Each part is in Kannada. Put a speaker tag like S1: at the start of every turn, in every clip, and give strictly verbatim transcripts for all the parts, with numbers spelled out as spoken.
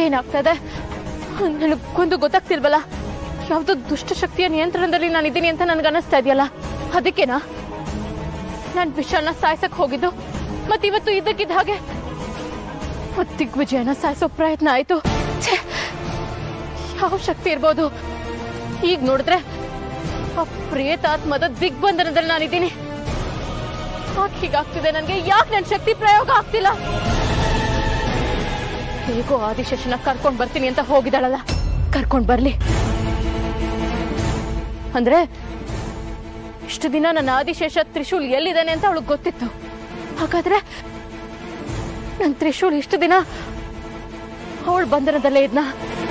S1: ಏನಾಗ್ತದೆ ನನಗೊಂದು ಗೊತ್ತಾಗ್ತಿಲ್ವಲ್ಲ. ಯಾವ್ದು ದುಷ್ಟಶಕ್ತಿಯ ನಿಯಂತ್ರಣದಲ್ಲಿ ನಾನಿದ್ದೀನಿ ಅಂತ ನನ್ಗನ್ನಿಸ್ತಾ ಇದೆಯಲ್ಲ. ಅದಕ್ಕೇನಾ ನಾನ್ ವಿಷಾಲ್ನ ಸಾಯ್ಸಕ್ ಹೋಗಿದ್ದು. ಮತ್ತಿವತ್ತು ಇದ್ದಕ್ಕಿದ್ದ ಹಾಗೆ ದಿಗ್ವಿಜಯನ ಸಾಯಿಸೋ ಪ್ರಯತ್ನ ಆಯ್ತು. ಯಾವ ಶಕ್ತಿ ಇರ್ಬೋದು? ಈಗ ನೋಡಿದ್ರೆ ಆ ಪ್ರೇತಾತ್ಮದ ದಿಗ್ಬಂಧನದಲ್ಲಿ ನಾನಿದ್ದೀನಿ. ಯಾಕೆ ಹೀಗಾಗ್ತಿದೆ ನನ್ಗೆ? ಯಾಕೆ ನನ್ ಶಕ್ತಿ ಪ್ರಯೋಗ ಆಗ್ತಿಲ್ಲ? ಹೇಗೋ ಆದಿಶೇಷನ ಕರ್ಕೊಂಡ್ ಬರ್ತೀನಿ ಅಂತ ಹೋಗಿದ್ದಾಳಲ್ಲ, ಕರ್ಕೊಂಡ್ ಬರ್ಲಿ. ಅಂದ್ರೆ ಇಷ್ಟು ದಿನ ನನ್ನ ಆದಿಶೇಷ ತ್ರಿಶೂಲ್ ಎಲ್ಲಿದ್ದಾನೆ ಅಂತ ಅವಳಿಗೆ ಗೊತ್ತಿತ್ತು. ಹಾಗಾದ್ರೆ ನನ್ ತ್ರಿಶೂಲ್ ಇಷ್ಟು ದಿನ ಅವಳ ಬಂಧನದಲ್ಲೇ ಇದ್ನ?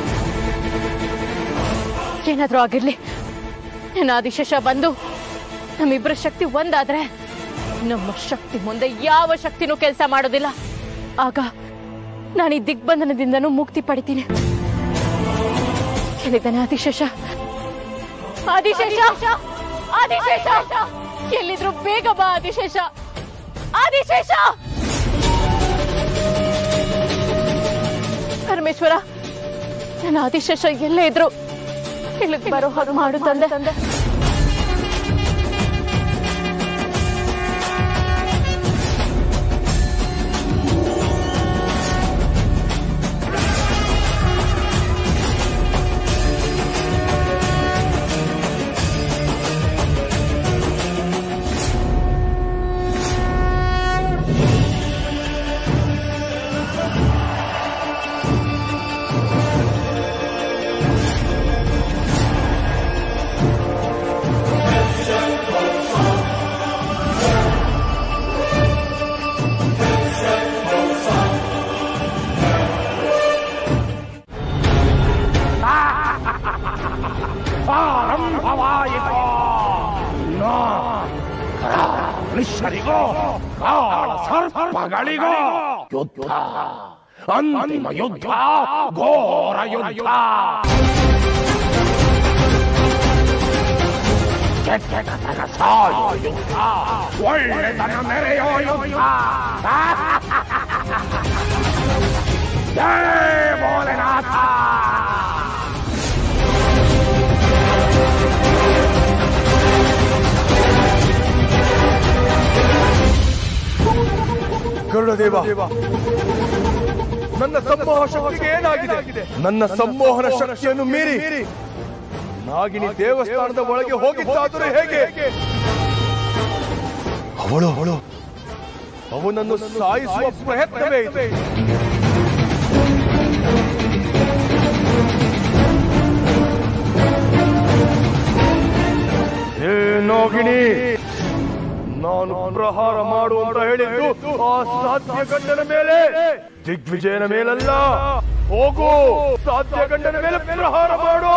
S1: ಏನಾದ್ರೂ ಆಗಿರ್ಲಿ, ನನ್ನ ಆದಿಶೇಷ ಬಂದು ನಮ್ಮಿಬ್ಬರ ಶಕ್ತಿ ಒಂದಾದ್ರೆ ನಮ್ಮ ಶಕ್ತಿ ಮುಂದೆ ಯಾವ ಶಕ್ತಿನೂ ಕೆಲಸ ಮಾಡೋದಿಲ್ಲ. ಆಗ ನಾನು ಈ ದಿಗ್ಬಂಧನದಿಂದನೂ ಮುಕ್ತಿ ಪಡಿತೀನಿ. ಎಲ್ಲಿದ್ದಾನೆ ಆದಿಶೇಷ? ಆದಿಶೇಷ ಆದಿಶೇಷ ಎಲ್ಲಿದ್ರು ಬೇಗ ಬಾ ಆದಿಶೇಷ. ಆದಿಶೇಷ ಪರಮೇಶ್ವರ, ನನ್ನ ಆದಿಶೇಷ ಎಲ್ಲೇ ಇದ್ರು ಇಲ್ಲಿಗೆ ಬರೋ ಹಾಗೆ ಮಾಡು ತಂದೆ. ತಂದೆ
S2: ಮನುಷ್ಯರಿಗೋ ಕಾಳ ಸರ್ಪಗಳಿಗೋ ಯುದ್ಧ, ಅಂತಿಮ ಯುದ್ಧ, ಘೋರ ಯುದ್ಧ, ಕೆಟ್ಟತನ ಸಾಯೋ ಯುದ್ಧ, ಒಳ್ಳೆತನ ಮೆರೆಯೋ ಯುದ್ಧ. ಜಯ ಭೋಲೆನಾಥ.
S3: ಗರುಡದೇವ, ನನ್ನ ಸಂಮೋಹ ಶಕ್ತಿಗೆ ಏನಾಗಿದೆ? ನನ್ನ ಸಂಮೋಹನ ಶಕ್ತಿಯನ್ನು ಮೀರಿ ನಾಗಿನಿ ದೇವಸ್ಥಾನದ ಒಳಗೆ ಹೋಗಿದ್ದಾದರೂ ಹೇಗೆ? ಅವಳು ಅವಳು ಅವನನ್ನು ಸಾಯಿಸುವ ಪ್ರಯತ್ನವೇ ಇದೆ. ಹೇ ನಾಗಿನಿ, ನಾನು ಪ್ರಹಾರ ಮಾಡು ಅಂತ ಹೇಳಿದ್ದು ಆ ಸಾಧ್ಯ ಗಂಡನ ಮೇಲೆ, ದಿಗ್ವಿಜಯನ ಮೇಲಲ್ಲ. ಹೋಗು, ಸಾಧ್ಯ ಗಂಡನ ಮೇಲೆ ಪ್ರಹಾರ ಮಾಡು.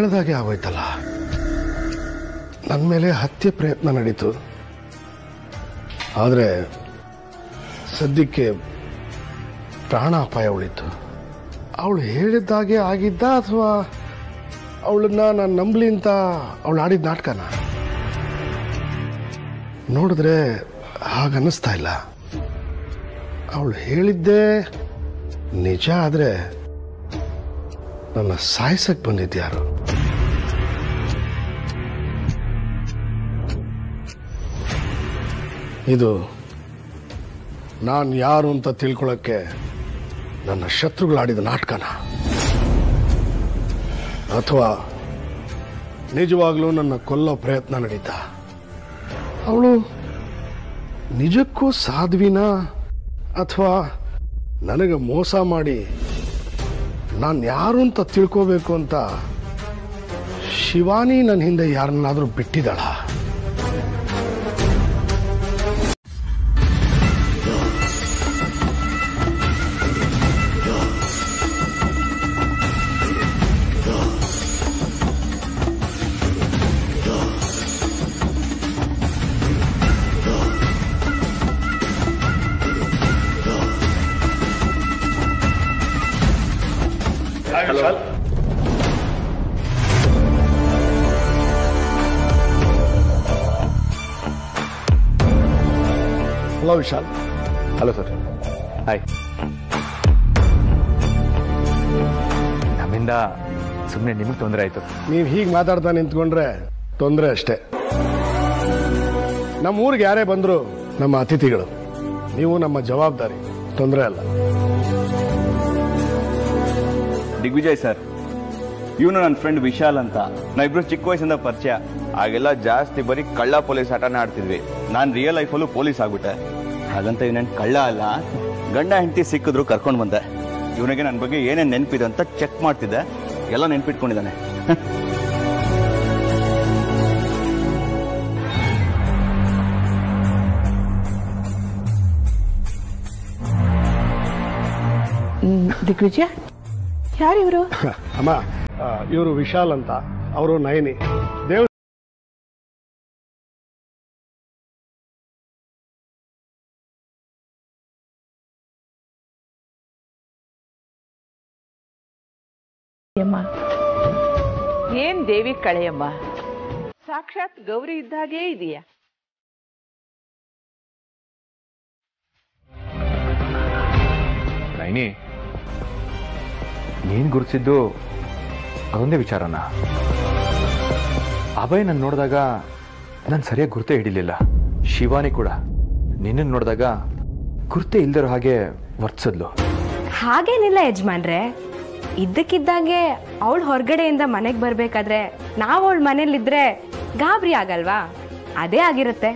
S4: ಹೇಳ್ದಾಗೆ ಆಗೋಯ್ತಲ್ಲ. ನನ್ನ ಮೇಲೆ ಹತ್ಯೆ ಪ್ರಯತ್ನ ನಡೀತು. ಆದರೆ ಸದ್ಯಕ್ಕೆ ಪ್ರಾಣಾಪಾಯ ಉಳಿತು. ಅವಳು ಹೇಳಿದ್ದಾಗೆ ಆಗಿದ್ದ ಅಥವಾ ಅವಳನ್ನ ನಾನು ನಂಬಲಿ ಅಂತ ಅವಳು ಆಡಿದ ನಾಟಕನ? ನೋಡಿದ್ರೆ ಹಾಗನ್ನಿಸ್ತಾ ಇಲ್ಲ. ಅವಳು ಹೇಳಿದ್ದೇ ನಿಜ ಆದರೆ ನನ್ನ ಸಾಯಿಸಕ್ಕೆ ಬಂದಿದ್ಯಾರು? ಇದು ನಾನು ಯಾರು ಅಂತ ತಿಳ್ಕೊಳ್ಳೋಕ್ಕೆ ನನ್ನ ಶತ್ರುಗಳಾಡಿದ ನಾಟಕನ, ಅಥವಾ ನಿಜವಾಗ್ಲೂ ನನ್ನ ಕೊಲ್ಲೋ ಪ್ರಯತ್ನ ನಡೀತಾ? ಅವಳು ನಿಜಕ್ಕೂ ಸಾಧ್ವಿನ ಅಥವಾ ನನಗೆ ಮೋಸ ಮಾಡಿ ನಾನು ಯಾರು ಅಂತ ತಿಳ್ಕೋಬೇಕು ಅಂತ ಶಿವಾನಿ ನನ್ನ ಹಿಂದೆ ಯಾರನ್ನಾದ್ರೂ ಬಿಟ್ಟಿದ್ದಾಳ? Hello Vishal.
S5: Hello sir. Hi. ನಮ್ಮಿಂದ ಸುಮ್ಮನೆ ನಿಮಗೆ ತೊಂದರೆ ಆಯ್ತು.
S4: ನೀವು ಹೀಗೆ ಮಾತಾಡ್ತಾ ನಿಂತ್ಕೊಂಡ್ರೆ ತೊಂದರೆ ಅಷ್ಟೇ. ನಮ್ಮ ಊರಿಗೆ ಯಾರೇ ಬಂದ್ರು ನಮ್ಮ ಅತಿಥಿಗಳು. ನೀವು ನಮ್ಮ ಜವಾಬ್ದಾರಿ, ತೊಂದರೆ ಅಲ್ಲ.
S6: ದಿಗ್ವಿಜಯ್ ಸರ್, ಇವನು ನನ್ನ ಫ್ರೆಂಡ್ ವಿಶಾಲ್ ಅಂತ. ನಾವಿಬ್ರು ಚಿಕ್ಕ ವಯಸ್ಸಿಂದ ಪರಿಚಯ. ಆಗೆಲ್ಲ ಜಾಸ್ತಿ ಬರೀ ಕಳ್ಳ ಪೊಲೀಸ್ ಆಟನೇ ಆಡ್ತಿದ್ವಿ. ನಾನು ರಿಯಲ್ ಲೈಫಲ್ಲೂ ಪೊಲೀಸ್ ಆಗ್ಬಿಟ್ಟೆ. ಹಾಗಂತ ಇವನೇನು ಕಳ್ಳ ಅಲ್ಲ. ಗಂಡ ಹೆಂಡತಿ ಸಿಕ್ಕಿದ್ರು ಕರ್ಕೊಂಡು ಬಂದೆ. ಇವನಿಗೆ ನನ್ನ ಬಗ್ಗೆ ಏನೇನು ನೆನಪಿದೆ ಅಂತ ಚೆಕ್ ಮಾಡ್ತಿದ್ದೆ. ಎಲ್ಲ ನೆನ್ಪಿಟ್ಕೊಂಡಿದ್ದಾನೆ.
S7: ದಿಗ್ವಿಜಯ, ಯಾರಿವರು?
S4: ಅಮ್ಮ, ಇವರು ವಿಶಾಲ್ ಅಂತ, ಅವರು ನಯನಿ. ದೇವ್
S7: ಏನ್ ದೇವಿ ಕಳೆಯಮ್ಮ, ಸಾಕ್ಷಾತ್ ಗೌರಿ ಇದ್ದಾಗೇ ಇದೆಯಾ?
S5: ನೈನಿ, ನೀನ್ ಗುರುತಿಸಿದ್ದು ಅದೊಂದೇ ವಿಚಾರನ. ಅಭಯ್ ನನ್ನ ನೋಡಿದಾಗ ನಾನು ಸರಿಯಾಗಿ ಗುರುತೇ ಹಿಡಿಲಿಲ್ಲ. ಶಿವಾನಿ ಕೂಡ ನಿನ್ನ ನೋಡಿದಾಗ ಗುರುತೇ ಇಲ್ದಿರೋ ಹಾಗೆ ವರ್ತಿಸಿದ್ಲು.
S8: ಹಾಗೇನಿಲ್ಲ ಯಜಮಾನ್ರೆ. ಇದ್ದಕ್ಕಿದ್ದಾಗೆ ಅವಳು ಹೊರಗಡೆಯಿಂದ ಮನೆಗೆ ಬರ್ಬೇಕಾದ್ರೆ ನಾವು ಅವಳ ಮನೇಲಿದ್ರೆ ಗಾಬರಿ ಆಗಲ್ವಾ? ಅದೇ ಆಗಿರುತ್ತೆ.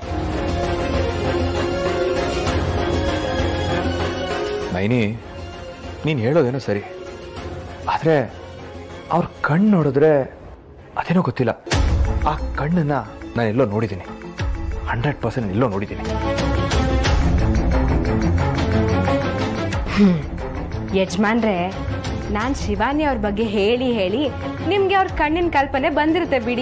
S5: ನೈನಿ, ನೀನು ಹೇಳೋದೇನೋ ಸರಿ, ಆದರೆ ಅವ್ರ ಕಣ್ಣು ನೋಡಿದ್ರೆ ಅದೇನೋ ಗೊತ್ತಿಲ್ಲ. ಆ ಕಣ್ಣನ್ನ ನಾನು ಎಲ್ಲೋ ನೋಡಿದ್ದೀನಿ. ಹಂಡ್ರೆಡ್ ಪರ್ಸೆಂಟ್ ಎಲ್ಲೋ ನೋಡಿದ್ದೀನಿ.
S8: ಯಜಮಾನ್ರೆ, ನಾನು ಶಿವಾನಿ ಅವ್ರ ಬಗ್ಗೆ ಹೇಳಿ ಹೇಳಿ ನಿಮ್ಗೆ ಅವ್ರ ಕಣ್ಣಿನ ಕಲ್ಪನೆ ಬಂದಿರುತ್ತೆ ಬಿಡಿ.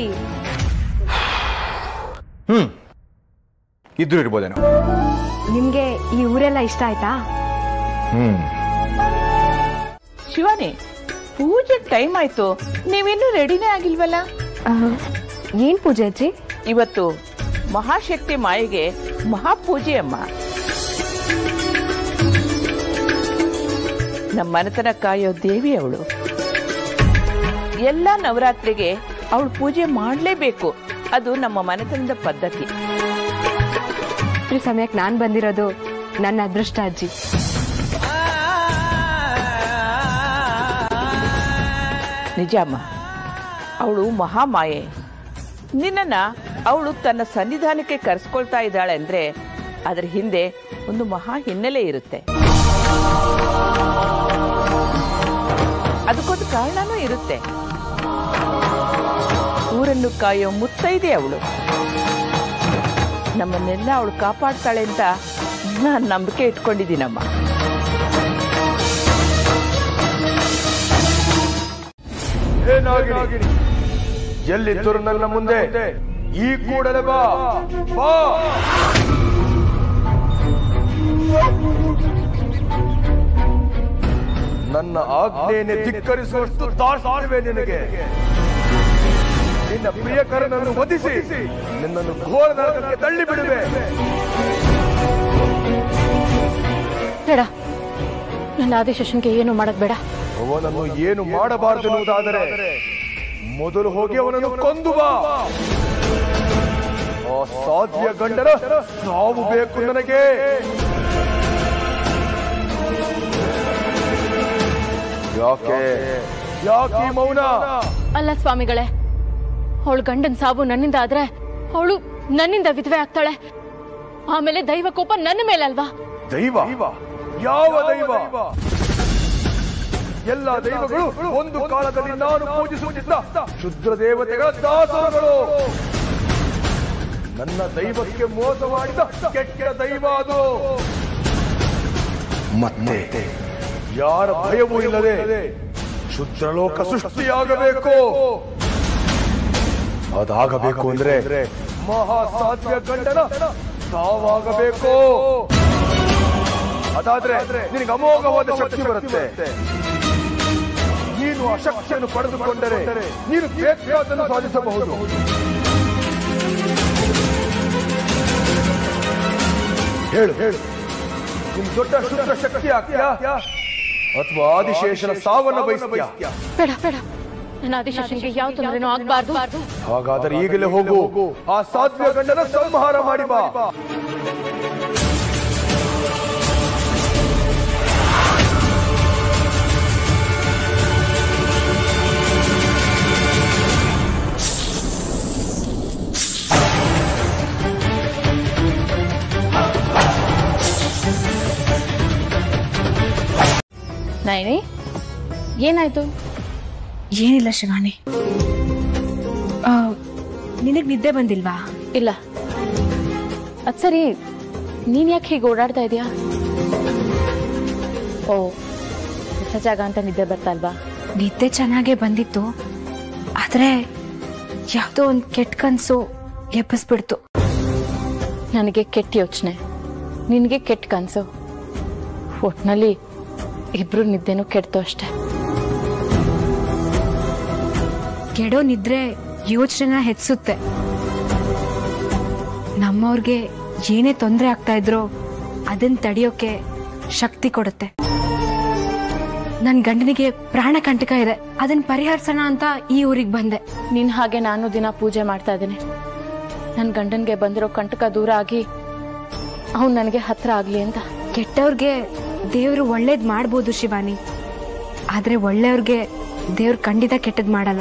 S5: ಹ್ಮ್ ಇದ್ರು ಇರ್ಬೋದೇನೋ.
S8: ನಿಮ್ಗೆ ಈ ಊರೆಲ್ಲ ಇಷ್ಟ ಆಯ್ತಾ?
S5: ಹ್ಮ್.
S7: ಶಿವಾನಿ, ಪೂಜೆ ಟೈಮ್ ಆಯ್ತು, ನೀವಿನ್ನೂ ರೆಡಿನೇ ಆಗಿಲ್ವಲ್ಲ?
S8: ಏನ್ ಪೂಜೆ ಅಜ್ಜಿ?
S7: ಇವತ್ತು ಮಹಾಶಕ್ತಿ ಮಾಯೆಗೆ ಮಹಾಪೂಜೆ ಅಮ್ಮ. ನಮ್ಮ ಮನೆತನ ಕಾಯೋ ದೇವಿ ಅವಳು. ಎಲ್ಲ ನವರಾತ್ರಿಗೆ ಅವಳು ಪೂಜೆ ಮಾಡಲೇಬೇಕು. ಅದು ನಮ್ಮ ಮನೆತನದ ಪದ್ಧತಿ.
S8: ಈ ಸಮಯಕ್ಕೆ ನಾನ್ ಬಂದಿರೋದು ನನ್ನ ಅದೃಷ್ಟ ಅಜ್ಜಿ.
S7: ನಿಜಮ್ಮ, ಅವಳು ಮಹಾಮಾಯೆ. ನಿನ್ನನ್ನ ಅವಳು ತನ್ನ ಸನ್ನಿಧಾನಕ್ಕೆ ಕರೆಸ್ಕೊಳ್ತಾ ಇದ್ದಾಳೆ ಅಂದ್ರೆ ಅದರ ಹಿಂದೆ ಒಂದು ಮಹಾ ಹಿನ್ನೆಲೆ ಇರುತ್ತೆ. ಅದಕ್ಕೊಂದು ಕಾರಣನೂ ಇರುತ್ತೆ. ಊರನ್ನು ಕಾಯೋ ಮುತ್ತೈದೆ ಅವಳು. ನಮ್ಮನ್ನೆಲ್ಲ ಅವಳು ಕಾಪಾಡ್ತಾಳೆ ಅಂತ ನಾನು ನಂಬಿಕೆ ಇಟ್ಕೊಂಡಿದ್ದೀನಮ್ಮ.
S3: ಏನಾಗಿದೆ ಎಲ್ಲಿದ್ದರು ನನ್ನ ಮುಂದೆ ಈ ಕೂಡಲೇ ಬಾ ಬಾ. ನನ್ನ ಆಜ್ಞೆಯನ್ನು ಧಿಕ್ಕರಿಸುವಷ್ಟು ದಾರ್ಷ್ಟ್ಯವೇ ನಿನಗೆ. ನಿನ್ನ ಪ್ರಿಯಕರನನ್ನು ವಧಿಸಿ ನಿನ್ನನ್ನು ಘೋರ ನರಕಕ್ಕೆ ತಳ್ಳಿ ಬಿಡುವೆ.
S1: ಬೇಡ, ನನ್ನ ಆದಿಶೇಷನ್ಗೆ ಏನು ಮಾಡಕ್ ಬೇಡ.
S3: ಅವನನ್ನು ಏನು ಮಾಡಬಾರದೆನ್ನುವುದಾದರೆ ಮೊದಲು ಹೋಗಿ ಅವನನ್ನು ಕೊಂದು ಬಾ. ಅಸಾಧ್ಯ ಗಂಡನ ಸಾವು ಬೇಕು ನನಗೆ. ಯಾಕೆ ಯಾಕೆ ಮೌನ?
S1: ಅಲ್ಲ ಸ್ವಾಮಿಗಳೇ, ಅವಳು ಗಂಡನ್ ಸಾವು ನನ್ನಿಂದ ಆದ್ರೆ ಅವಳು ನನ್ನಿಂದ ವಿಧವೆ ಆಗ್ತಾಳೆ. ಆಮೇಲೆ ದೈವ ಕೋಪ ನನ್ನ ಮೇಲೆ ಅಲ್ವಾ?
S3: ದೈವ? ಯಾವ ದೈವ? ಎಲ್ಲ ದೈವಗಳು ಒಂದು ಕಾಲದಲ್ಲಿ ನಾನು ಪೂಜಿಸುತ್ತಿದ್ದ ಶುದ್ಧ ದೇವತೆಗಳ ದಾಸರುಗಳು. ನನ್ನ ದೈವಕ್ಕೆ ಮೋಸ ಮಾಡಿದ ಕೆಟ್ಟ ದೈವ ಅದು. ಮತ್ತೆ ಯಾರ ಭಯವೂ ಇಲ್ಲದೆ ಶುದ್ಧ ಲೋಕ ಸೃಷ್ಟಿಯಾಗಬೇಕು. ಅದಾಗಬೇಕು ಅಂದ್ರೆ ಮಹಾಸಾಧ್ಯ ಗಂಡನ ಸಾವಾಗಬೇಕು. ಅದಾದ್ರೆ ನಿನಗೆ ಅಮೋಘವಾದ ಶಕ್ತಿ ಬರುತ್ತೆ. ನೀನು ಆ ಶಕ್ತಿಯನ್ನು ಪಡೆದುಕೊಂಡರೆ ನೀನು ಬೇಕಾದನ್ನು ಸಾಧಿಸಬಹುದು. ಹೇಳು ಹೇಳು, ನಿನ್ ದೊಡ್ಡ ಶುದ್ಧ ಶಕ್ತಿ ಆಗ್ತೀಯಾ ಅಥವಾ ಆದಿಶೇಷನ ಸಾವನ್ನ ಬಯಸ್ತೀಯಾ?
S1: ಬೇಡ ಬೇಡ, ನನ್ನ ಆದಿಶೇಷನ್ಗೆ ಯಾವ ತೊಂದರೆನೂ ಆಗ್ಬಾರ್ದು.
S3: ಹಾಗಾದರೆ ಈಗಲೇ ಹೋಗು, ಆ ಸಾಧ್ಯ ಗಂಡನ ಸಂಹಾರ ಮಾಡಿ ಬಾ.
S1: ನೈನಿ, ಏನಾಯ್ತು?
S8: ಏನಿಲ್ಲ ಶಿವಾನಿ. ನಿನಗ್ ನಿದ್ದೆ ಬಂದಿಲ್ವಾ?
S1: ಇಲ್ಲ. ಅದ್ ಸರಿ, ನೀನ್ ಯಾಕೆ ಹೀಗೆ ಓಡಾಡ್ತಾ ಇದೀಯಾ? ಓ, ಹೊಸ ಜಾಗ ಅಂತ ನಿದ್ದೆ ಬರ್ತಾ ಇಲ್ವಾ?
S8: ನಿದ್ದೆ ಚೆನ್ನಾಗೇ ಬಂದಿತ್ತು, ಆದ್ರೆ ಯಾವ್ದೋ ಒಂದ್ ಕೆಟ್ಟ ಕನ್ಸು ಎಬ್ಬಿಸ್ಬಿಡ್ತು.
S1: ನನಗೆ ಕೆಟ್ಟ ಯೋಚನೆ, ನಿನಗೆ ಕೆಟ್ಟ ಕನ್ಸು. ಒಟ್ನಲ್ಲಿ ಇಬ್ರು ನಿದ್ದೆನೂ ಕೆಡ್ತು ಅಷ್ಟೆ.
S8: ಕೆಡೋ ನಿದ್ರೆ ಯೋಚನೆನ ಹೆಚ್ಚಿಸುತ್ತೆ. ನಮ್ಮವ್ರಿಗೆ ಏನೇ ತೊಂದರೆ ಆಗ್ತಾ ಇದ್ರೋ ಅದನ್ನ ತಡೆಯೋಕೆ ಶಕ್ತಿ ಕೊಡುತ್ತೆ. ನನ್ ಗಂಡನಿಗೆ ಪ್ರಾಣ ಕಂಟಕ ಇದೆ, ಅದನ್ನ ಪರಿಹರಿಸೋಣ ಅಂತ ಈ ಊರಿಗೆ ಬಂದೆ.
S1: ನಿನ್ ಹಾಗೆ ನಾನು ದಿನ ಪೂಜೆ ಮಾಡ್ತಾ ಇದ್ದೀನಿ. ನನ್ ಗಂಡನ್ಗೆ ಬಂದಿರೋ ಕಂಟಕ ದೂರ ಆಗಿ ಅವನು ನನಗೆ ಹತ್ರ ಆಗ್ಲಿ ಅಂತ.
S8: ಕೆಟ್ಟವ್ರಿಗೆ ದೇವ್ರು ಒಳ್ಳೇದ್ ಮಾಡ್ಬೋದು ಶಿವಾನಿ, ಆದ್ರೆ ಒಳ್ಳೆಯವ್ರಿಗೆ ದೇವ್ರು ಖಂಡಿತ ಕೆಟ್ಟದ್ ಮಾಡಲ್ಲ.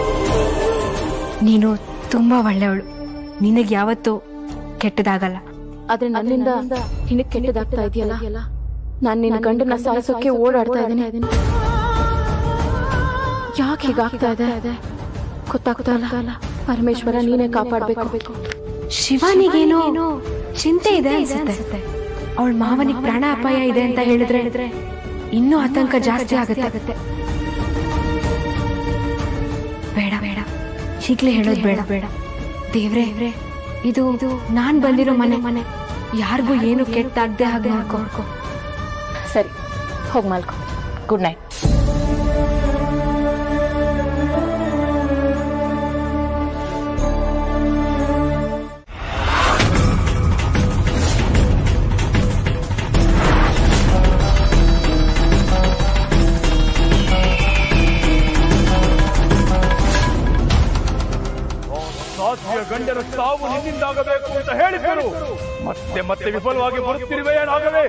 S8: ನೀನು ತುಂಬಾ ಒಳ್ಳೆಯವಳು, ನಿನಗ್ ಯಾವತ್ತೂ ಕೆಟ್ಟದಾಗಲ್ಲ.
S1: ಆದ್ರೆ ನನ್ನಿಂದ ನಿನಗ್ ಕೆಟ್ಟದಾಗ್ತಾ ಇದೆಯಲ್ಲ, ನಾನ್ ನಿನ್ನ ಗಂಡನ ಸಾಯಿಸೋಕೆ ಓಡಾಡ್ತಾ ಇದ್ದೀನಿ. ಯಾಕೆ ಹೀಗಾಗ್ತಾ ಇದೆ ಗೊತ್ತಾಗ್ತಾ ಇಲ್ಲ. ಪರಮೇಶ್ವರ ನೀನೇ ಕಾಪಾಡ್ಬೇಕು.
S8: ಶಿವಾನಿಗೇನೋ ಚಿಂತೆ ಇದೆ ಅನ್ಸುತ್ತೆ. ಅವಳ ಮಾವನಿಗೆ ಪ್ರಾಣ ಅಪಾಯ ಇದೆ ಅಂತ ಹೇಳಿದ್ರೆ ಇನ್ನೂ ಆತಂಕ ಜಾಸ್ತಿ ಆಗುತ್ತೆ. ಬೇಡ ಬೇಡ, ಈಗ್ಲೇ ಹೇಳೋದು ಬೇಡ ಬೇಡ. ದೇವ್ರೆ, ಇದು ನಾನ್ ಬಂದಿರೋ ಮನೆ ಮನೆ ಯಾರಿಗೂ ಏನು ಕೆಟ್ಟಾಗದೆ ಹಾಗೆ ನೋಡ್ಕೊ.
S1: ಸರಿ, ಹೋಗ್ ಮಲ್ಕೊ. Good night.
S3: ಗಂಡನ ಸಾವು ನಿನ್ನಿಂದಾಗಬೇಕು ಅಂತ ಹೇಳಿದರು, ಮತ್ತೆ ಮತ್ತೆ ವಿಫಲವಾಗಿ ಬರುತ್ತಿರುವೆ. ಏನಾಗವೇ?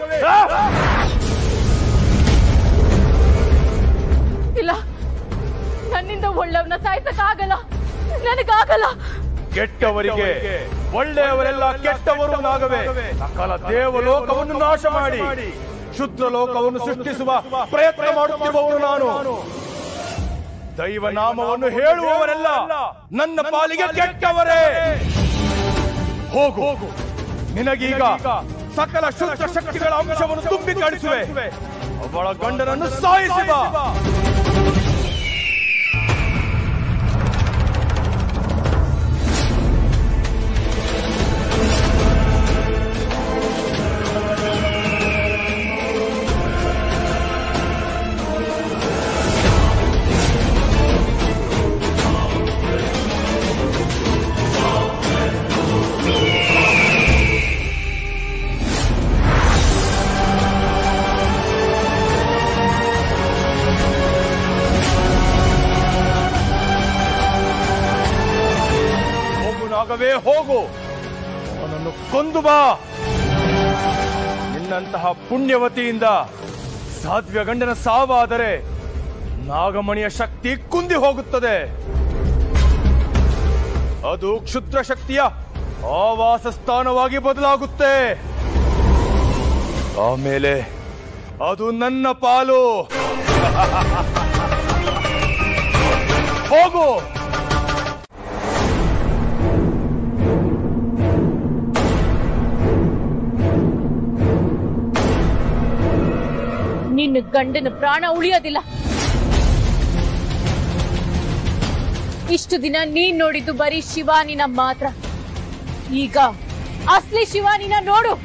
S1: ಇಲ್ಲ, ನನ್ನಿಂದ ಒಳ್ಳೆಯವನ್ನ ಸಾಯಿಸಕ್ಕಾಗಲ್ಲ, ನನಗಾಗಲ್ಲ.
S3: ಕೆಟ್ಟವರಿಗೆ ಒಳ್ಳೆಯವರೆಲ್ಲ ಕೆಟ್ಟವರು ನಾಗವೇ. ಸಕಲ ದೇವಲೋಕವನ್ನು ನಾಶ ಮಾಡಿ ಶುದ್ಧ ಲೋಕವನ್ನು ಸೃಷ್ಟಿಸುವ ಪ್ರಯತ್ನ ಮಾಡುತ್ತಿರುವವನು ನಾನು. ದೈವ ನಾಮವನ್ನು ಹೇಳುವವರೆಲ್ಲ ನನ್ನ ಪಾಲಿಗೆ ಕೆಟ್ಟವರೇ. ಹೋಗು, ನಿನಗೀಗ ಸಕಲ ಶುದ್ಧ ಶಕ್ತಿಗಳ ಅಂಶವನ್ನು ತುಂಬಿ ಕಾಣಿಸುವೆ. ಅವಳ ಗಂಡನನ್ನು ಸಾಯಿಸಿ ಬಾ. ಇಲ್ಲವೇ ಹೋಗು, ಅವನನ್ನು ಕೊಂದು ಬಾ. ನಿನ್ನಂತಹ ಪುಣ್ಯವತಿಯಿಂದ ಸಾಧ್ಯ ಗಂಡನ ಸಾವಾದರೆ ನಾಗಮಣಿಯ ಶಕ್ತಿ ಕುಂದಿ ಹೋಗುತ್ತದೆ. ಅದು ಕ್ಷುದ್ರ ಶಕ್ತಿಯ ಆವಾಸ ಸ್ಥಾನವಾಗಿ ಬದಲಾಗುತ್ತೆ. ಆಮೇಲೆ ಅದು ನನ್ನ ಪಾಲು. ಹೋಗು.
S1: ನಿನ್ನ ಗಂಡನ ಪ್ರಾಣ ಉಳಿಯೋದಿಲ್ಲ. ಇಷ್ಟು ದಿನ ನೀನ್ ನೋಡಿದ್ದು ಬರೀ ಶಿವಾನಿನ ಮಾತ್ರ. ಈಗ ಅಸ್ಲಿ ಶಿವಾನಿನ ನೋಡು.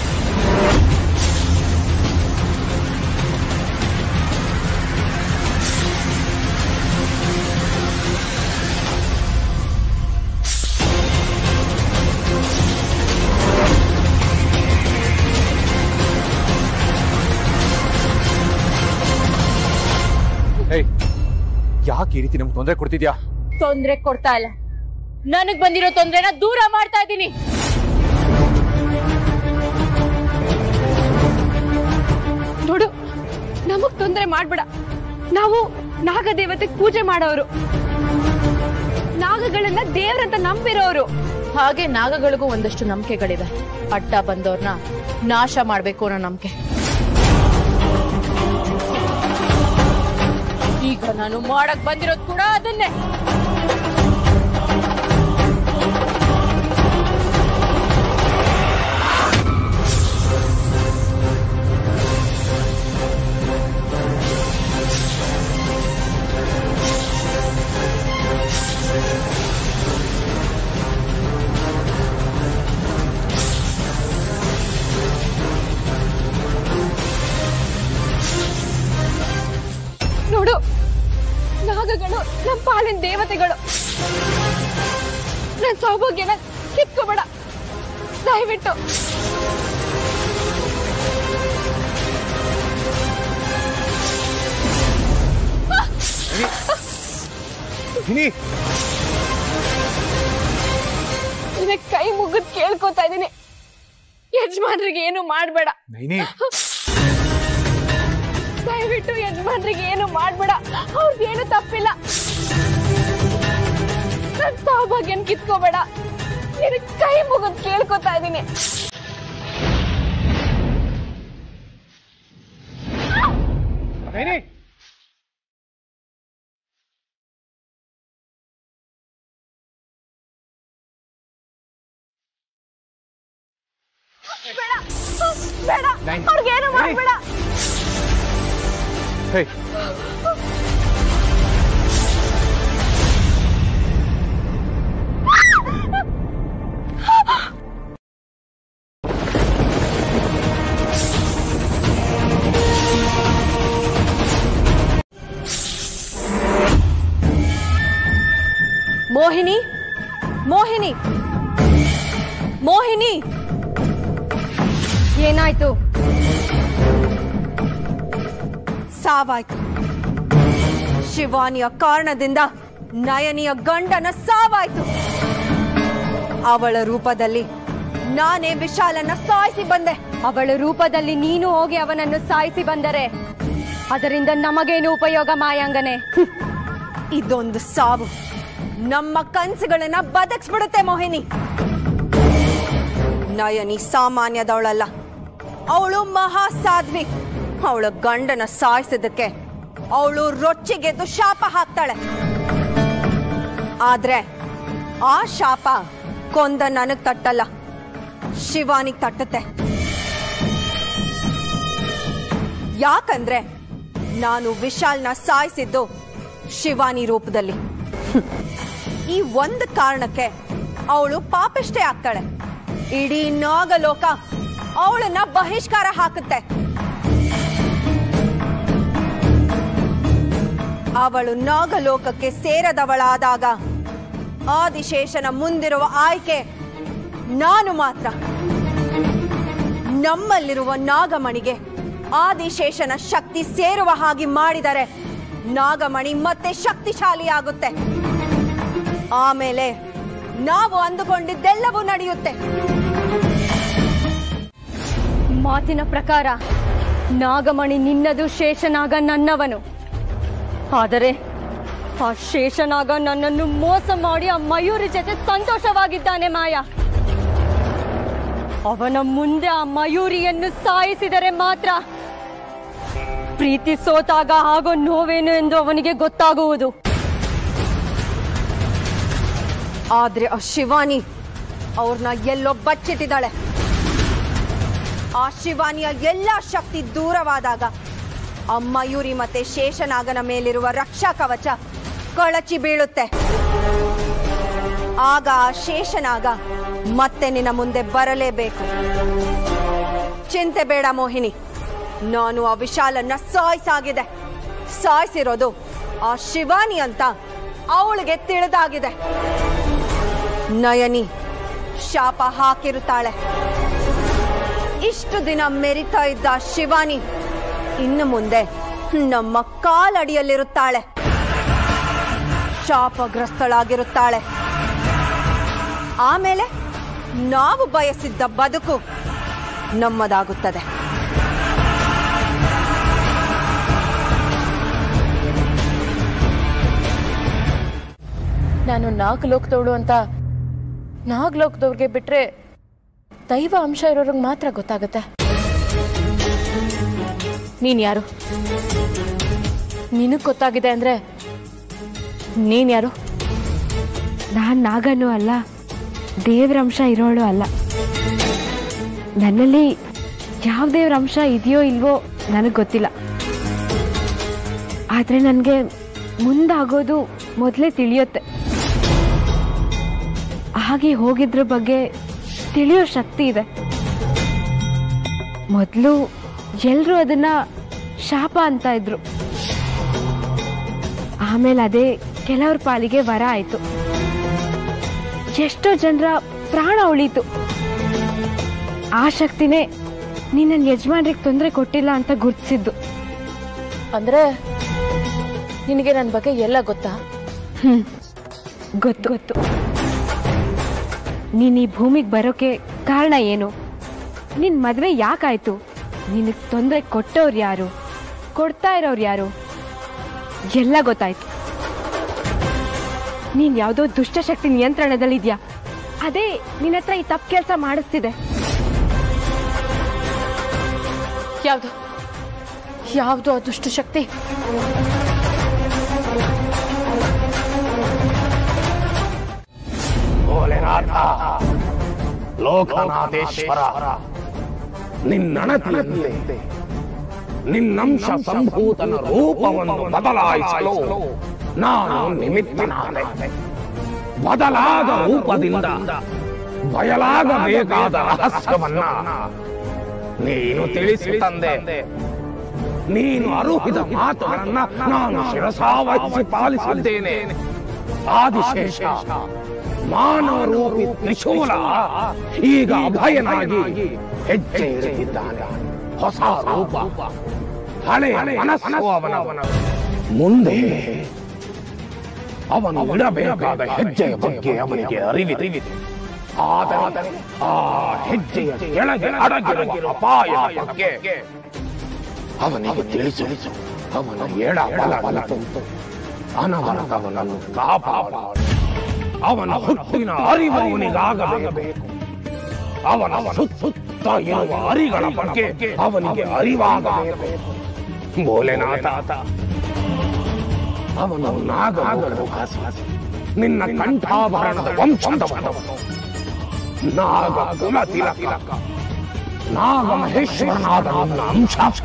S5: ಯಾಕೆ ಈ ರೀತಿ ನಮ್ಗೆ ತೊಂದರೆ ಕೊಡ್ತಿದ್ಯಾ?
S1: ತೊಂದ್ರೆ ಕೊಡ್ತಾ ಇಲ್ಲ, ನನಗ್ ಬಂದಿರೋ ತೊಂದ್ರೆನ ದೂರ ಮಾಡ್ತಾ ಇದ್ದೀನಿ.
S8: ನೋಡು, ನಮಗ್ ತೊಂದರೆ ಮಾಡ್ಬೇಡ. ನಾವು ನಾಗದೇವತೆ ಪೂಜೆ ಮಾಡೋರು, ನಾಗಗಳನ್ನ ದೇವ್ರಂತ ನಂಬಿರೋರು.
S1: ಹಾಗೆ ನಾಗಗಳಿಗೂ ಒಂದಷ್ಟು ನಂಬಿಕೆಗಳಿವೆ. ಅಡ್ಡ ಬಂದವ್ರನ್ನ ನಾಶ ಮಾಡ್ಬೇಕು ಅನ್ನೋ ನಂಬಿಕೆ. ಈಗ ನಾನು ಮಾಡಕ್ ಬಂದಿರೋದು ಕೂಡ ಅದನ್ನೇ.
S8: ನೋಡು, ನಾಗಗಳು ನಮ್ಮ ಪಾಲಿನ ದೇವತೆಗಳು. ನನ್ ಸೌಭಾಗ್ಯನ ಕಿತ್ಕೋಬೇಡ ದಯವಿಟ್ಟು. ನಿನಗೆ ಕೈ ಮುಗಿದ್ ಕೇಳ್ಕೊತಾ ಇದೀನಿ, ಯಜಮಾನ್ರಿಗೆ ಏನು ಮಾಡ್ಬೇಡ. ದಯವಿಟ್ಟು ಯಜಮಾನ್ರಿಗೆ ಏನು ಮಾಡ್ಬೇಡ, ಅವ್ರಿಗೇನು ತಪ್ಪಿಲ್ಲ. ನನ್ ಸೌಭಾಗ್ಯನ್ ಕಿತ್ಕೋಬೇಡ, ನಿನಗೆ ಕೈ ಮುಗಿದ್ ಕೇಳ್ಕೊತಾ ಇದೀನಿ. ಬೇಡ ಬೇಡ, ಅವ್ರಿಗೇನು ಮಾಡ್ಬೇಡ. ಮೋಹಿನಿ, ಮೋಹಿನಿ, ಮೋಹಿನಿ, ಏನಾಯ್ತು? ಸಾವಾಯ್ತು. ಶಿವಾನಿಯ ಕಾರಣದಿಂದ ನಯನಿಯ ಗಂಡನ ಸಾವಾಯ್ತು. ಅವಳ ರೂಪದಲ್ಲಿ ನಾನೇ ವಿಶಾಲನ್ನ ಸಾಯಿಸಿ ಬಂದೆ. ಅವಳ ರೂಪದಲ್ಲಿ ನೀನು ಹೋಗಿ ಅವನನ್ನು ಸಾಯಿಸಿ ಬಂದರೆ ಅದರಿಂದ ನಮಗೇನು ಉಪಯೋಗ ಮಾಯಾಂಗನೆ? ಇದೊಂದು ಸಾವು ನಮ್ಮ ಕನಸುಗಳನ್ನ ಬದಕ್ಸ್ಬಿಡುತ್ತೆ ಮೋಹಿನಿ. ನಯನಿ ಸಾಮಾನ್ಯದವಳಲ್ಲ, ಅವಳು ಮಹಾ ಸಾಧ್ವಿ. ಅವಳ ಗಂಡನ ಸಾಯಿಸಿದಕ್ಕೆ ಅವಳು ರೊಚ್ಚಿಗೆದ್ದು ಶಾಪ ಹಾಕ್ತಾಳೆ. ಆದ್ರೆ ಆ ಶಾಪ ಕೊಂದ ನನಗ್ ತಟ್ಟಲ್ಲ, ಶಿವಾನಿಗ್ ತಟ್ಟುತ್ತೆ. ಯಾಕಂದ್ರೆ ನಾನು ವಿಶಾಲ್ನ ಸಾಯಿಸಿದ್ದು ಶಿವಾನಿ ರೂಪದಲ್ಲಿ. ಈ ಒಂದು ಕಾರಣಕ್ಕೆ ಅವಳು ಪಾಪಿಷ್ಟೇ ಆಗ್ತಾಳೆ. ಇಡೀ ನಾಗಲೋಕ ಅವಳನ್ನ ಬಹಿಷ್ಕಾರ ಹಾಕುತ್ತೆ. ಅವಳು ನಾಗಲೋಕಕ್ಕೆ ಸೇರದವಳಾದಾಗ ಆದಿಶೇಷನ ಮುಂದಿರುವ ಆಯ್ಕೆ ನಾನು ಮಾತ್ರ. ನಮ್ಮಲ್ಲಿರುವ ನಾಗಮಣಿಗೆ ಆದಿಶೇಷನ ಶಕ್ತಿ ಸೇರುವ ಹಾಗೆ ಮಾಡಿದರೆ ನಾಗಮಣಿ ಮತ್ತೆ ಶಕ್ತಿಶಾಲಿ ಆಗುತ್ತೆ. ಆಮೇಲೆ
S9: ನಾವು ಅಂದುಕೊಂಡಿದ್ದೆಲ್ಲವೂ ನಡೆಯುತ್ತೆ.
S10: ಮಾತಿನ ಪ್ರಕಾರ ನಾಗಮಣಿ ನಿನ್ನದು, ಶೇಷನಾಗ ನನ್ನವನು. ಆದರೆ ಆ ಶೇಷನಾಗ ನನ್ನನ್ನು ಮೋಸ ಮಾಡಿ ಆ ಮಯೂರಿ ಜೊತೆ ಸಂತೋಷವಾಗಿದ್ದಾನೆ ಮಾಯಾ. ಅವನ ಮುಂದೆ ಆ ಮಯೂರಿಯನ್ನು ಸಾಯಿಸಿದರೆ ಮಾತ್ರ ಪ್ರೀತಿ ಸೋತಾಗ ಆಗೋ ನೋವೇನು ಎಂದು ಅವನಿಗೆ ಗೊತ್ತಾಗುವುದು.
S9: ಆದ್ರೆ ಆ ಶಿವಾನಿ ಅವ್ರನ್ನ ಎಲ್ಲೋ ಬಚ್ಚಿಟ್ಟಿದ್ದಾಳೆ. ಆ ಶಿವಾನಿಯ ಎಲ್ಲ ಶಕ್ತಿ ದೂರವಾದಾಗ ಆ ಮಯೂರಿ ಮತ್ತೆ ಶೇಷನಾಗನ ಮೇಲಿರುವ ರಕ್ಷಾ ಕವಚ ಕೊಳಚಿ ಬೀಳುತ್ತೆ. ಆಗ ಆ ಶೇಷನಾಗ ಮತ್ತೆ ನಿನ್ನ ಮುಂದೆ ಬರಲೇಬೇಕು. ಚಿಂತೆ ಬೇಡ ಮೋಹಿನಿ, ನಾನು ಆ ವಿಶಾಲನ್ನ ಸಾಯಿಸಾಗಿದೆ. ಸಾಯಿಸಿರೋದು ಆ ಶಿವಾನಿ ಅಂತ ಅವಳಿಗೆ ತಿಳಿದಾಗಿದೆ. ನಯನಿ ಶಾಪ ಹಾಕಿರುತ್ತಾಳೆ. ಇಷ್ಟು ದಿನ ಮೆರಿತಾ ಇದ್ದ ಶಿವಾನಿ ಇನ್ನು ಮುಂದೆ ನಮ್ಮ ಕಾಲಡಿಯಲ್ಲಿರುತ್ತಾಳೆ. ಶಾಪಗ್ರಸ್ತಳಾಗಿರುತ್ತಾಳೆ. ಆಮೇಲೆ ನಾವು ಬಯಸಿದ್ದ ಬದುಕು ನಮ್ಮದಾಗುತ್ತದೆ.
S1: ನಾನು ನಾಲ್ಕು ಲೋಕದವಳು ಅಂತ ನಾಲ್ಕು ಲೋಕದವ್ರಿಗೆ ಬಿಟ್ರೆ ದೈವ ಅಂಶ ಇರೋರಿಗೆ ಮಾತ್ರ ಗೊತ್ತಾಗುತ್ತೆ. ನೀನ್ ಯಾರು? ನಿನಗ್ ಗೊತ್ತಾಗಿದೆ ಅಂದ್ರೆ ನೀನ್ ಯಾರು?
S8: ನಾನ್ ನಾಗನೂ ಅಲ್ಲ, ದೇವ್ರ ಅಂಶ ಇರೋಳು ಅಲ್ಲ. ನನ್ನಲ್ಲಿ ಯಾವ ದೇವ್ರ ಅಂಶ ಇದೆಯೋ ಇಲ್ವೋ ನನಗೆ ಗೊತ್ತಿಲ್ಲ. ಆದ್ರೆ ನನಗೆ ಮುಂದಾಗೋದು ಮೊದಲೇ ತಿಳಿಯುತ್ತೆ. ಹಾಗೆ ಹೋಗಿದ್ರ ಬಗ್ಗೆ ತಿಳಿಯೋ ಶಕ್ತಿ ಇದೆ. ಮೊದಲು ಎಲ್ಲರೂ ಅದನ್ನ ಶಾಪ ಅಂತ ಇದ್ರು. ಆಮೇಲೆ ಅದೇ ಕೆಲವ್ರ ಪಾಲಿಗೆ ವರ ಆಯ್ತು. ಎಷ್ಟೋ ಜನರ ಪ್ರಾಣ ಉಳೀತು. ಆ ಶಕ್ತಿನೇ ನೀನ್ ನನ್ನ ಯಜಮಾನ್ರಿಗೆ ತೊಂದರೆ ಕೊಟ್ಟಿಲ್ಲ ಅಂತ ಗುರ್ತಿಸಿದ್ದು.
S1: ಅಂದ್ರೆ ನಿನಗೆ ನನ್ನ ಬಗ್ಗೆ ಎಲ್ಲ ಗೊತ್ತಾ?
S8: ಹ್ಮ್, ಗೊತ್ತು ಗೊತ್ತು. ನೀನ್ ಈ ಭೂಮಿಗೆ ಬರೋಕೆ ಕಾರಣ ಏನು? ನಿನ್ ಮದ್ವೆ ಯಾಕಾಯ್ತು? ನಿನಗ್ ತೊಂದರೆ ಕೊಟ್ಟವ್ರು ಯಾರು, ಕೊಡ್ತಾ ಇರೋರು ಯಾರು, ಎಲ್ಲ ಗೊತ್ತಾಯ್ತು. ನೀನ್ ಯಾವುದೋ ದುಷ್ಟಶಕ್ತಿ ನಿಯಂತ್ರಣದಲ್ಲಿದ್ಯಾ. ಅದೇ ನಿನ್ನ ಹತ್ರ ಈ ತಪ್ಪು ಕೆಲಸ ಮಾಡಿಸ್ತಿದೆ.
S1: ಯಾವುದು ಯಾವುದು ಆ ದುಷ್ಟಶಕ್ತಿ?
S2: ಭೋಲೆನಾಥ, ಲೋಕನಾಥೇಶ್ವರ, ನಿನ್ನಣತಿಯಂತೆ ನಿನ್ನಂಶ ಸಂಭೂತನ ರೂಪವನ್ನು ಬದಲಾಯಿಸಲು ನಾನು ನಿಮಿತ್ತನಾದೆ. ಬದಲಾದ ರೂಪದಿಂದ ಬಯಲಾಗಬೇಕಾದ ರಹಸ್ಯವನ್ನ ನೀನು ತಿಳಿಸಿ ತಂದೆ. ನೀನು ಅರುಹಿದ ಮಾತುಗಳನ್ನ ನಾನು ಶಿರಸಾವಹಿಸಿ ಪಾಲಿಸಿದ್ದೇನೆ. ಆದಿಶೇಷ ಮಾನವ ರೂಪಿ ತ್ರಿಶೂಲ ಈಗ ಅಭಯನಾಗಿ ಹೆಜ್ಜೆ ಇಡುತ್ತಿದ್ದಾನೆ. ಹೊಸ ರೂಪ, ಹಳೆಯ ಮನಸ್ಸು ಅವನ ಮುಂದೆ. ಅವನು ಇಡಬೇಕಾದ ಹೆಜ್ಜೆಯ ಬಗ್ಗೆ ಅವನಿಗೆ ಅರಿವಿದೆ. ಆದರೆ ಆ ಹೆಜ್ಜೆಯ ಕೆಳಗೆ ಅಡಗಿರುವ ಅಪಾಯದ ಬಗ್ಗೆ ಅವನಿಗೆ ತಿಳಿಸು. ಅವನ ಎಡ ಬಲ ಬಲತು ಅನವರತವನನ್ನು ಕಾಪಾಡು. ಅವನ ಹುಟ್ಟಿನ ಅರಿವು ಅವನಿಗಾಗಬೇಕು. ಅವನ ಸುತ್ತ ಇರುವ ಅರಿಗಳ ಬಗ್ಗೆ ಅವನಿಗೆ ಅರಿವಾಗಬೇಕು. ಭೋಲೆನಾಥ, ಅವನು ನಾಗಮೋಗದ ವಾಸಿ, ನಿನ್ನ ಕಂಠಾಭರಣದ ವಂಶದವನು, ನಾಗ ಕುಲ ತಿಲಕ, ನಾಗ ಮಹೇಶ್ವರನಾದ ನನ್ನ ಅಂಶ.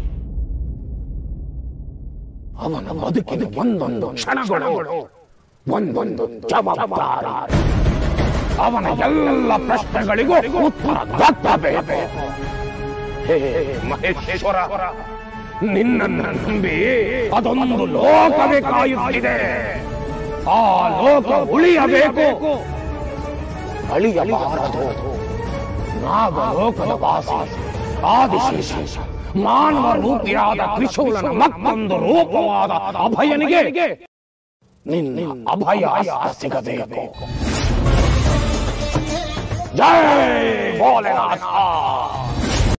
S2: ಅವನ ಬದುಕಿನ ಒಂದೊಂದು ಕ್ಷಣಗಳು ಒಂದೊಂದು ಜವಾಬ್ದಾರಿ. ಅವನ ಎಲ್ಲ ಪ್ರಶ್ನೆಗಳಿಗೂ ಉತ್ತರ ದಕ್ಕಬೇಕು. ಹೇ ಮಹೇಶ್ವರ, ನಿನ್ನನ್ನು ನಂಬಿ ಅದೊಂದು ಲೋಕವೇ ಕಾಯುತ್ತಿದೆ. ಆ ಲೋಕ ಉಳಿಯಬೇಕು, ಅಳಿಯಬಾರದು. ನಾಗಲೋಕದ ವಾಸಿ ಆದಿಶೇಷ ಮಾನವ ರೂಪಿಯಾದ ತ್ರಿಶೂಲನ ಮತ್ತೊಂದು ರೂಪವಾದ ಅಭಯನಿಗೆ ನಿನ್ನ ಅಭಯ ಸಿಗಬೇಕು. जय भोलेनाथ।